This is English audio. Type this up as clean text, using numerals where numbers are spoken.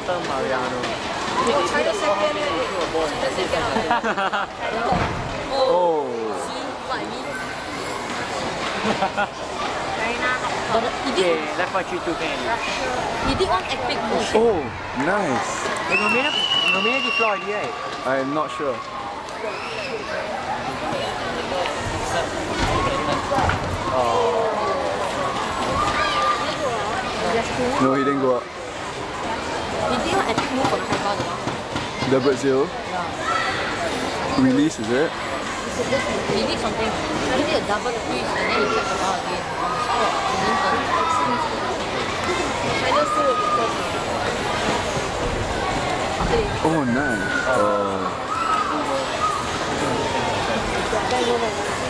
after Mariano. China second. China second. Oh. See what I mean? China. Okay, left 4-3-2 can. He did one epic move. Oh, nice. They nominated the floor already, right? I'm not sure. Oh. No, he didn't go up. He did one epic move for the high bar. The Brazil. Release, is it? He did something. He did a double twist and then he kept the ball again on the spot. He didn't turn. China still Oh, nice. Oh.